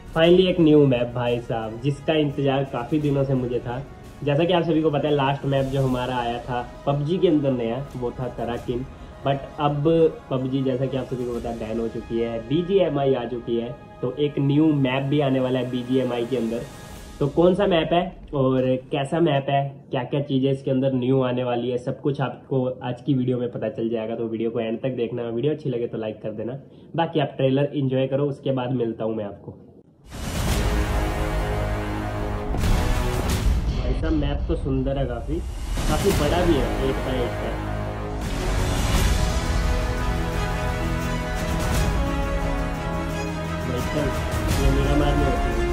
Finally एक new map भाई साहब, जिसका इंतजार काफ़ी दिनों से मुझे था। जैसा कि आप सभी को पता है, लास्ट मैप जो हमारा आया था पबजी के अंदर नया, वो था कराकिन। बट अब पबजी, जैसा कि आप सभी को पता है, बैन हो चुकी है, बीजीएमआई आ चुकी है। तो एक न्यू मैप भी आने वाला है बीजीएमआई के अंदर। तो कौन सा मैप है और कैसा मैप है, क्या क्या चीज़ें इसके अंदर न्यू आने वाली है, सब कुछ आपको आज की वीडियो में पता चल जाएगा। तो वीडियो को एंड तक देखना। वीडियो अच्छी लगे तो लाइक कर देना। बाकी आप ट्रेलर एंजॉय करो, उसके बाद मिलता हूँ मैं आपको। ऐसा मैप तो सुंदर है, काफी बड़ा भी है, 8x8 का। ये मेरा मार में होती है।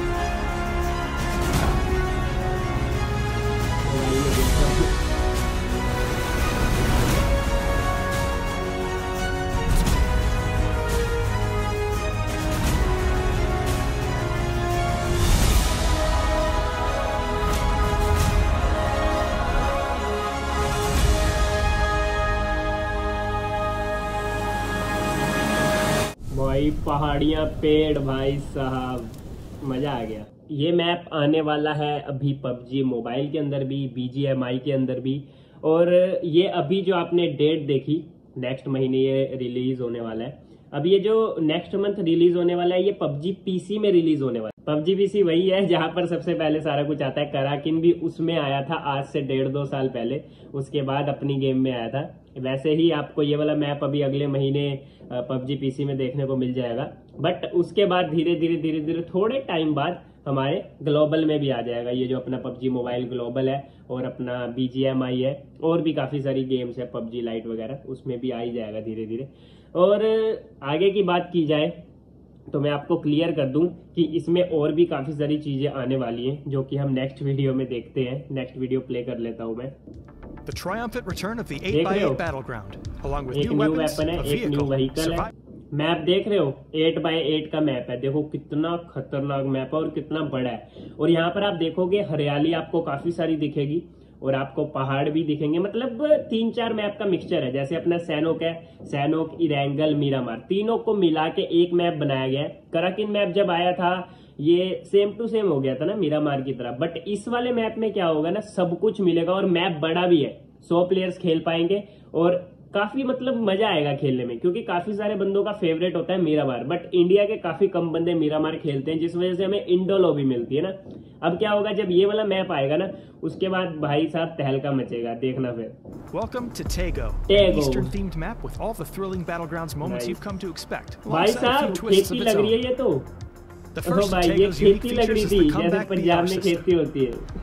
भाई पहाड़ियाँ, पेड़, भाई साहब मजा आ गया। ये मैप आने वाला है अभी पबजी मोबाइल के अंदर भी, बीजीएमआई के अंदर भी। और ये अभी जो आपने डेट देखी, नेक्स्ट महीने ये रिलीज होने वाला है। अब ये जो नेक्स्ट मंथ रिलीज होने वाला है, ये पबजी पीसी में रिलीज होने वाला है। पबजी पीसी वही है जहां पर सबसे पहले सारा कुछ आता है। कराकिन भी उसमें आया था आज से 1.5-2 साल पहले, उसके बाद अपनी गेम में आया था। वैसे ही आपको ये वाला मैप अभी अगले महीने पबजी पीसी में देखने को मिल जाएगा। बट उसके बाद धीरे धीरे थोड़े टाइम बाद हमारे ग्लोबल में भी आ जाएगा। ये जो अपना पबजी मोबाइल ग्लोबल है और अपना बीजीएमआई है, और भी काफी सारी गेम्स है, पबजी लाइट वगैरह, उसमें भी आ ही जाएगा धीरे धीरे। और आगे की बात की जाए तो मैं आपको क्लियर कर दूं कि इसमें और भी काफी सारी चीजें आने वाली हैं, जो कि हम नेक्स्ट वीडियो में देखते हैं। नेक्स्ट वीडियो प्ले कर लेता हूं मैं। The triumphant return of the 8x8 battleground, along with एक new न्यू weapons, वेपन है, a एक न्यू vehicle, व्हीकल है। मैप देख रहे हो, 8x8 का मैप है। देखो कितना खतरनाक मैप है और कितना बड़ा है। और यहाँ पर आप देखोगे हरियाली आपको काफी सारी दिखेगी और आपको पहाड़ भी दिखेंगे। मतलब 3-4 मैप का मिक्सचर है। जैसे अपना सैनोक है, सैनोक, इरेंगल, मीरामार, तीनों को मिला के एक मैप बनाया गया है। कराकिन मैप जब आया था ये सेम टू सेम हो गया था ना मीरामार की तरह। बट इस वाले मैप में क्या होगा ना, सब कुछ मिलेगा और मैप बड़ा भी है। 100 प्लेयर्स खेल पाएंगे और काफी मतलब मजा आएगा खेलने में, क्योंकि काफी सारे बंदों का फेवरेट होता है मीरामार। बट इंडिया के काफी कम बंदे मीरामार खेलते हैं, जिस वजह से हमें इंडो लॉबी मिलती है ना। अब क्या होगा, जब ये वाला मैप आएगा ना, उसके बाद भाई साहब तहलका मचेगा, देखना फिर। Welcome to Taego, Taego. Eastern themed map with all the thrilling battlegrounds moments you've come to expect. भाई साहब खेती लग रही है ये तो। The first भाई ये Taego's unique खेती लग features रही is थी, the जैसे comeback पंजाब VR में system. खेती होती है।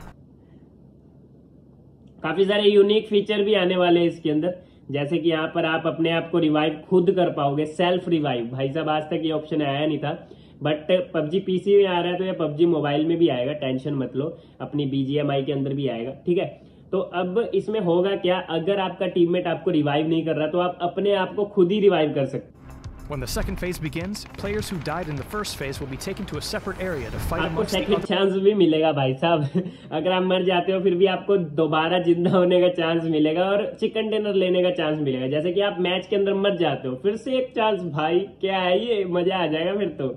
काफी सारे यूनिक फीचर भी आने वाले हैं इसके अंदर, जैसे कि यहाँ पर आप अपने आप को रिवाइव खुद कर पाओगे, सेल्फ रिवाइव। भाई साहब आज तक ये ऑप्शन आया नहीं था, बट पबजी पीसी में आ रहा है तो ये पबजी मोबाइल में भी आएगा, टेंशन मत लो। अपनी बीजीएमआई के अंदर भी आएगा, ठीक है। तो अब इसमें होगा क्या, अगर आपका टीममेट आपको रिवाइव नहीं कर रहा तो आप अपने आप को खुद ही रिवाइव कर सकते। When the second phase begins, players who died in the first phase will be taken to a separate area to fight आपको amongst the second other. Chance भी मिलेगा भाई साहब। अगर आप मर जाते हो फिर भी आपको दोबारा जिंदा होने का चांस मिलेगा और चिकन डिनर लेने का चांस मिलेगा। जैसे कि आप मैच के अंदर मर जाते हो, फिर से एक चांस। भाई क्या है ये, मजा आ जाएगा फिर तो।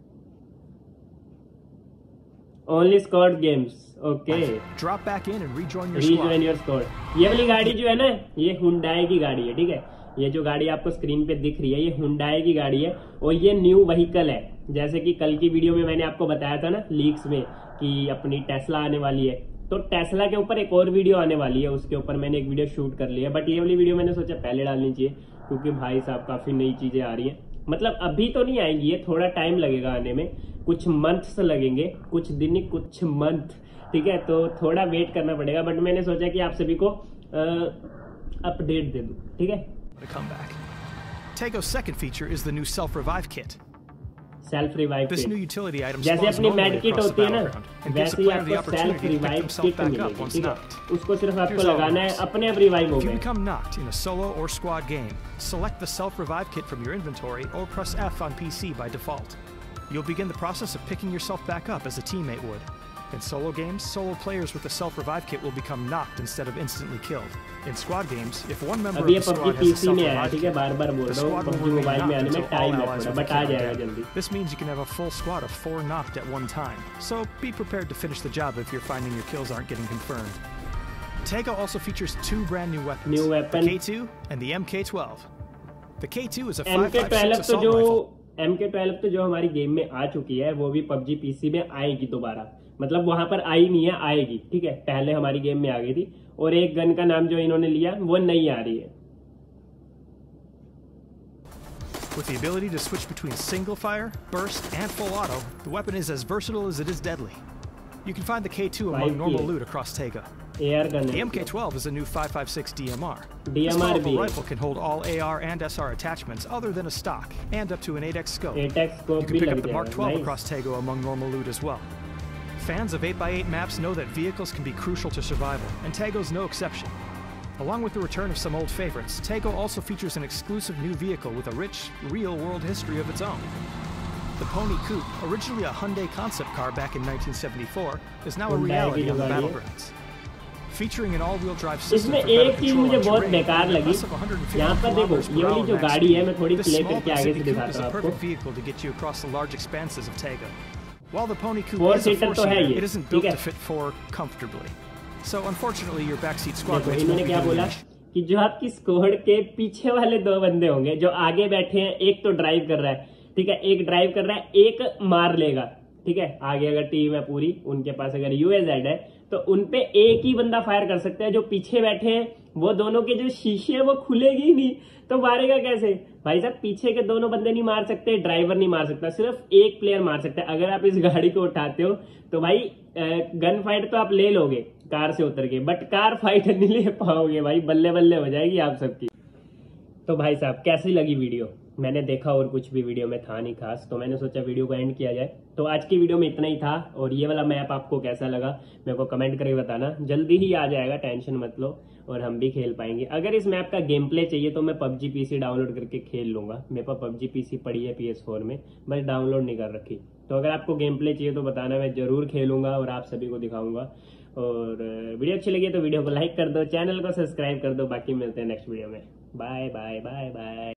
Only squad games, okay. Drop back in and rejoin your rejoin squad. Your squad. ये वाली गाड़ी जो है ना, ये हुंडई की गाड़ी है, ठीक है। ये जो गाड़ी आपको स्क्रीन पे दिख रही है, ये हुंडई की गाड़ी है और ये न्यू व्हीकल है। जैसे कि कल की वीडियो में मैंने आपको बताया था ना लीक्स में कि अपनी टेस्ला आने वाली है। तो टेस्ला के ऊपर एक और वीडियो आने वाली है, उसके ऊपर मैंने एक वीडियो शूट कर लिया। बट ये वाली वीडियो मैंने सोचा पहले डालनी चाहिए, क्योंकि भाई साहब काफी नई चीजें आ रही हैं। मतलब अभी तो नहीं आएंगी, ये थोड़ा टाइम लगेगा आने में, कुछ मंथ्स लगेंगे, कुछ दिन, कुछ मंथ, ठीक है। तो थोड़ा वेट करना पड़ेगा। बट मैंने सोचा कि आप सभी को अपडेट दे दूं, ठीक है। To come back. Taego's second feature is the new self-revive kit. Self revive This kit, new utility item जैसे spawns अपनी normally med kit across the होती है ना, battleground and gives वैसे the ही player the आपको self opportunity to pick revive himself kit back up मिलेगी, once ठीक है। knocked. उसको सिर्फ आपको Here's how it लगाना है, works. अपने आप रिवाइव हो If you गए। become knocked in a solo or squad game, select the self-revive kit from your inventory or press F on PC by default. You'll begin the process of picking yourself back up as a teammate would. In solo games, solo players with the self-revive kit will become knocked instead of instantly killed. In squad games, if one member of अभी ये the squad PUBG has a PC में आया, self-revive ठीक है, kit, बार-बार बोल the रहा हूँ, squad will PUBG remain mobile में knocked आने में until all टाइम है allies थोड़ा, will be बट आ killed जाएगा again. जल्दी. This means you can have a full squad of 4 knocked at one time, so be prepared to finish the job if you're finding your kills aren't getting confirmed. Taiga also features 2 brand new weapons, New weapon. the K2 and the MK12. The K2 is a MK12 5.56 तो assault जो rifle. MK12 तो जो हमारी game में आ चुकी है, वो भी PUBG PC में आएगी दोबारा. मतलब वहां पर आई नहीं है, आएगी, ठीक है. पहले हमारी गेम में आ गई थी. और एक गन का नाम जो इन्होंने लिया वो नहीं आ रही है. With the ability to switch between single fire, burst, and full auto, the weapon is as versatile as it is deadly. You can find the K2 among normal loot across Taiga. AR gun The है. MK12 is a new 5.56 DMR. This DMR powerful भी है. rifle can hold all AR and SR attachments other than a stock, and up to an 8x scope. 8x You scope can भी pick लग up the Mark जाएगा. 12 Nice. across Taiga among normal loot as well. Fans of 8x8 maps know that vehicles can be crucial to survival, and Taigo's no exception. Along with the return of some old favorites, Taigo also features an exclusive new vehicle with a rich, real-world history of its own. The Pony Coupe, originally a Hyundai concept car back in 1974, is now a Hyundai reality की on the जो गाड़ी है. battlegrounds. Featuring an all-wheel drive system इसमें for better एक चीज control मुझे on बहुत terrain, बेकार and a लगी. bus of 150 यहाँ पर देखो, kilometers per ये वाली hour जो max गाड़ी speed. है, मैं थोड़ी This प्ले small करके आगे से Pacific Coupe दिखाता is a हूँ perfect आपको. vehicle to get you across the large expanses of Taiga. While the Pony Coupe is a Four-seater तो है four-seater, ये, it isn't ठीक built है. to fit 4 comfortably. So unfortunately, your backseat squad देखो mates इन्होंने won't be क्या doing बोला much. कि जो आपकी स्क्वाड के पीछे वाले 2 बंदे होंगे, जो आगे बैठे हैं, एक तो ड्राइव कर रहा है, ठीक है, एक ड्राइव कर रहा है, एक मार लेगा, ठीक है. आगे अगर टीम है पूरी, उनके पास अगर UAZ है, तो उनपे एक ही बंदा फायर कर सकता है. जो पीछे बैठे हैं, वो दोनों के जो शीशे हैं वो खुलेगी ही नहीं, तो मारेगा कैसे भाई साहब? पीछे के दोनों बंदे नहीं मार सकते, ड्राइवर नहीं मार सकता, सिर्फ एक प्लेयर मार सकता है. अगर आप इस गाड़ी को उठाते हो तो भाई गन फाइट तो आप ले लोगे कार से उतर के, बट कार फाइट नहीं ले पाओगे भाई. बल्ले बल्ले हो जाएगी आप सबकी. तो भाई साहब कैसी लगी वीडियो? मैंने देखा और कुछ भी वीडियो में था नहीं खास, तो मैंने सोचा वीडियो को एंड किया जाए. तो आज की वीडियो में इतना ही था. और ये वाला मैप आपको कैसा लगा मेरे को कमेंट करके बताना. जल्दी ही आ जाएगा, टेंशन मत लो, और हम भी खेल पाएंगे. अगर इस मैप का गेम प्ले चाहिए तो मैं PUBG PC डाउनलोड करके खेल लूंगा. मेरे पास PUBG PC पड़ी है PS4 में, बस डाउनलोड नहीं कर रखी. तो अगर आपको गेम प्ले चाहिए तो बताना, मैं जरूर खेलूंगा और आप सभी को दिखाऊंगा. और वीडियो अच्छी लगी तो वीडियो को लाइक कर दो, चैनल को सब्सक्राइब कर दो. बाकी मिलते हैं नेक्स्ट वीडियो में. Bye bye bye bye.